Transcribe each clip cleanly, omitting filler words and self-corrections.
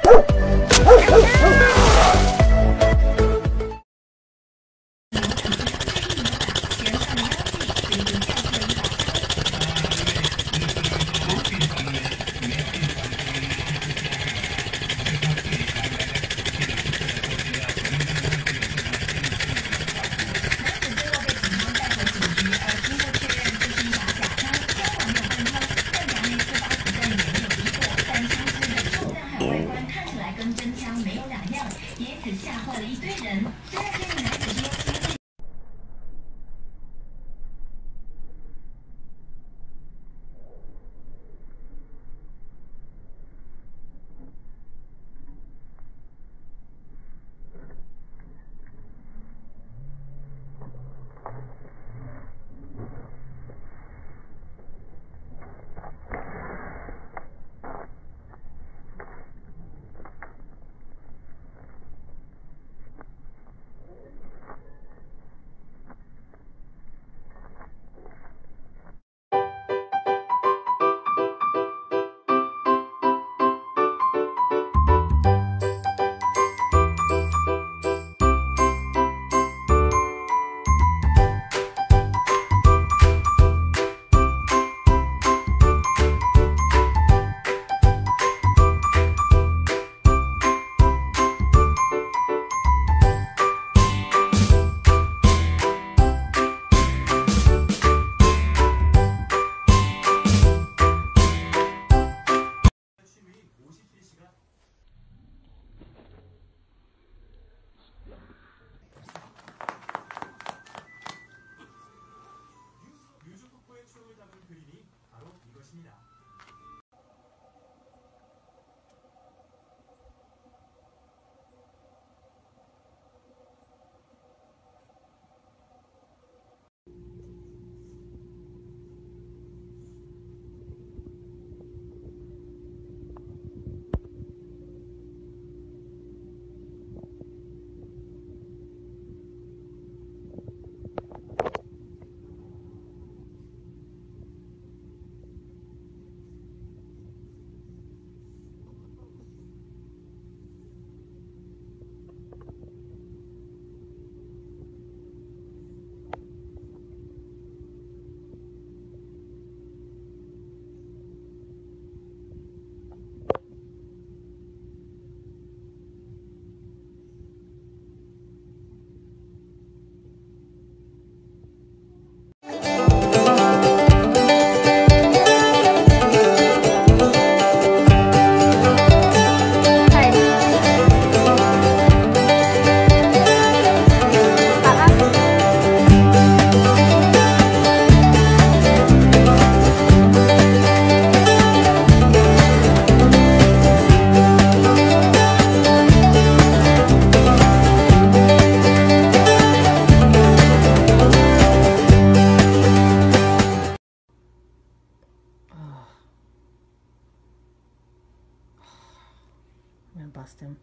Bust him.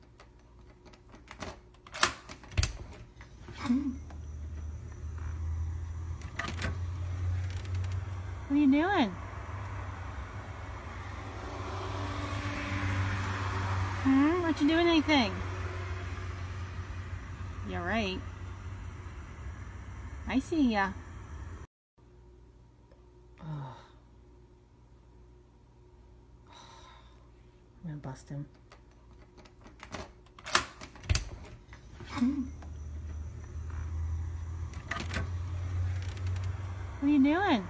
What are you doing? Aren't you doing anything? You're right. I see ya. Oh. I'm gonna bust him. What are you doing?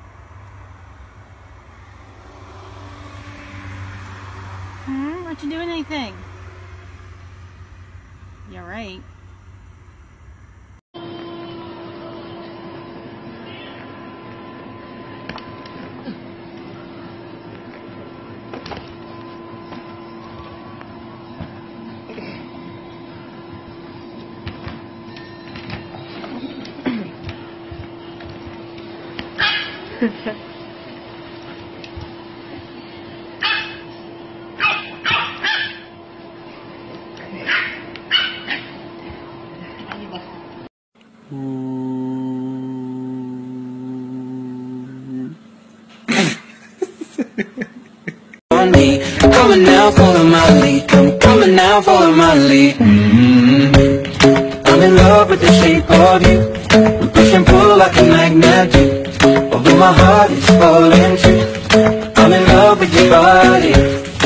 Aren't you doing anything? You're right. On me, I'm coming now, follow my lead. I'm coming now. down, follow my lead. I'm in love with the shape of you. We push and pull like a magnet do. Although my heart is falling too, I'm in love with your body.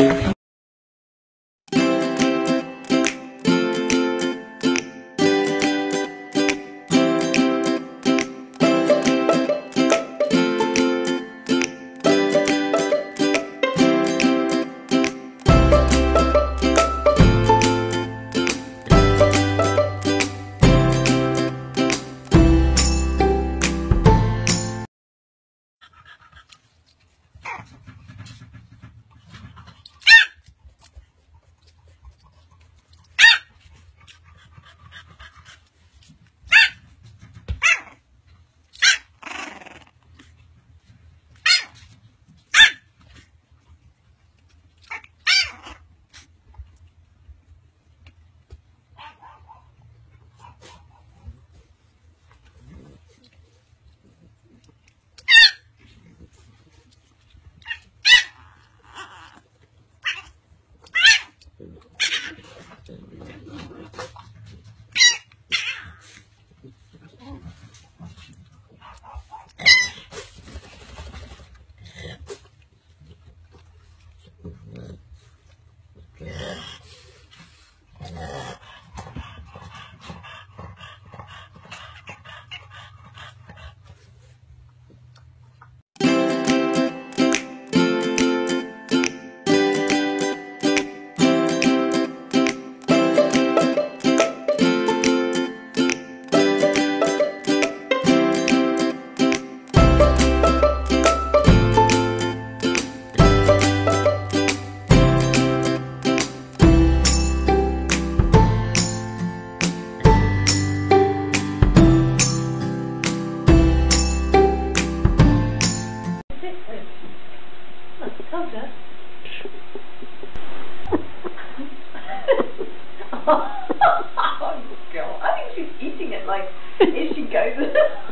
Oh, girl. I think she's eating it like as she goes.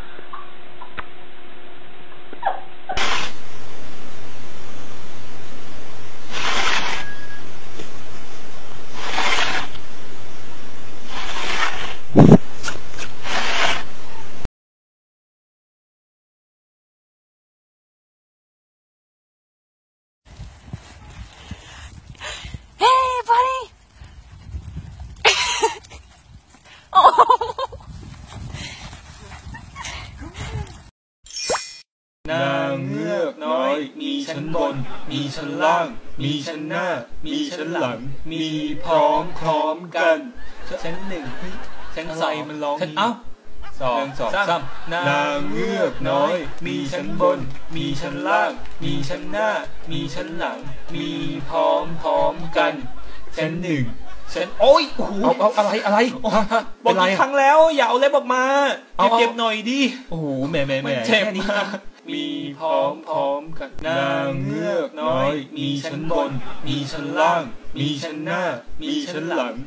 Hey, buddy! นางเงือกน้อยมีชั้นบนมีชั้นล่างมีชั้นหน้ามีชั้นหลังมีพร้อมกันชั้นหนึ่งชั้นสองมันร้องชั้นสองสามนางเงือกน้อยมีชั้นบนมีชั้นล่างมีชั้นหน้ามีชั้นหลังมีพร้อมกันชั้นหนึ่งชั้นโอ้ยโอ้โหเอาอะไรบอกกี่ครั้งแล้วอย่าเอาเล็บออกมาเจ็บหน่อยดิโอ้โหแหม่เจ็บมากมีพร้อมกันนางเงือกน้อยมีชั้นบนมีชั้นล่างมีชั้นหน้ามีชั้นหลัง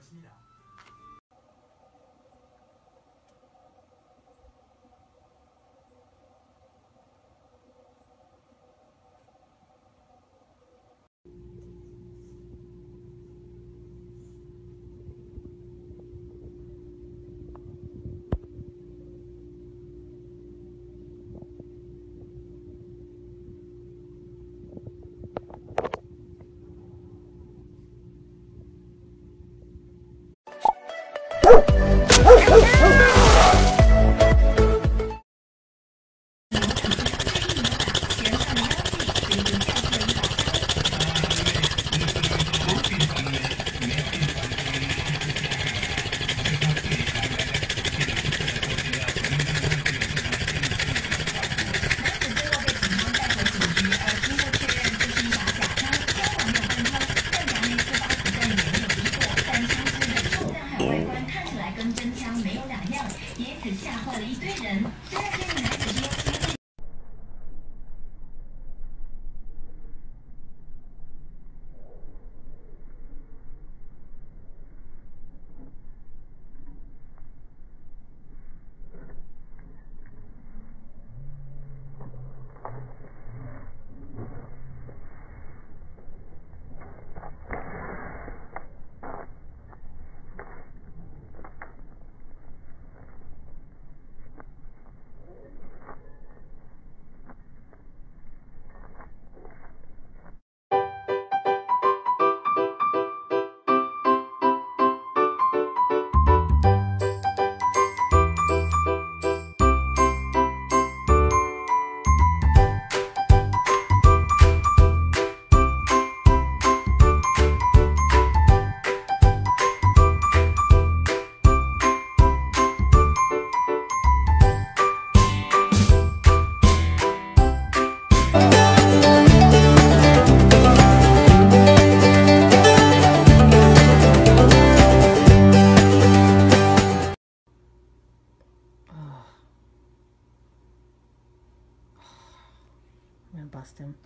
I'm gonna bust him.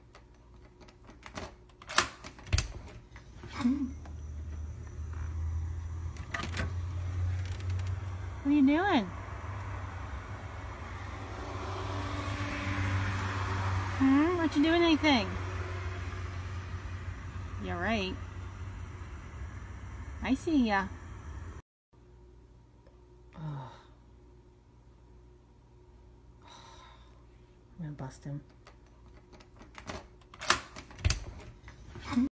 What are you doing? Aren't you doing anything? You're right. I see ya. I'm gonna bust him.